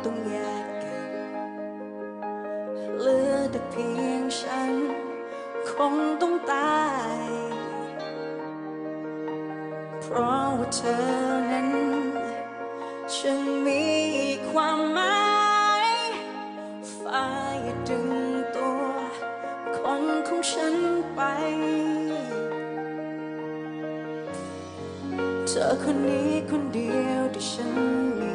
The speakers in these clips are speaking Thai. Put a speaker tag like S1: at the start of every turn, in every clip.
S1: ต้องแยกกันเหลือแต่เพียงฉันคงต้องตายเพราะว่าเธอนั้นฉันมีความหมายฟ้าอย่าดึงตัวคนของฉันไปเธอคนนี้คนเดียวที่ฉันมี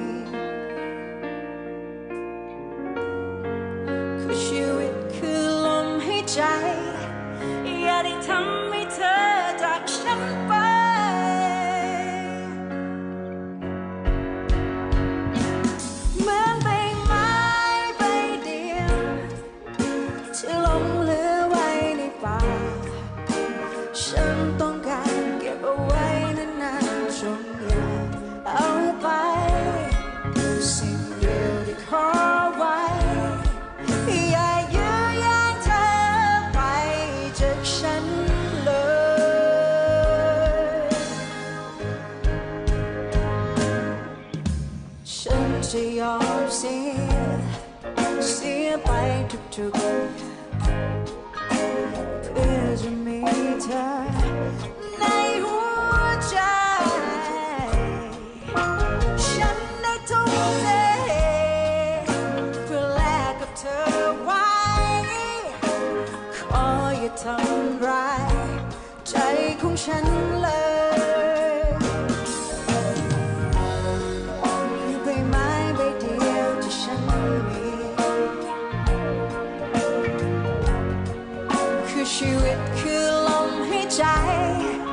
S1: คือชีวิตคือลมหายใจอย่าได้ทำให้เธอจากฉันไปเหมือนใบไม้ใบเดียวที่หลงเหลือไว้ในป่าฉันต้องการเก็บเอาไว้นานๆจงอย่าเอาไปสิ่งเดียวที่ขอไว้อย่ายื้อแย่งเธอไปจากฉันเลยฉันจะยอมเสียไปทุกๆเพื่อจะมีเธอในหัวใจฉันได้ทุ่มเทเพื่อแลกกับเธอไว้ขออย่าทำร้ายใจของฉันเลยคือใบไม้ใบเดียวที่ฉันมีคือชีวิตคือลมหายใจ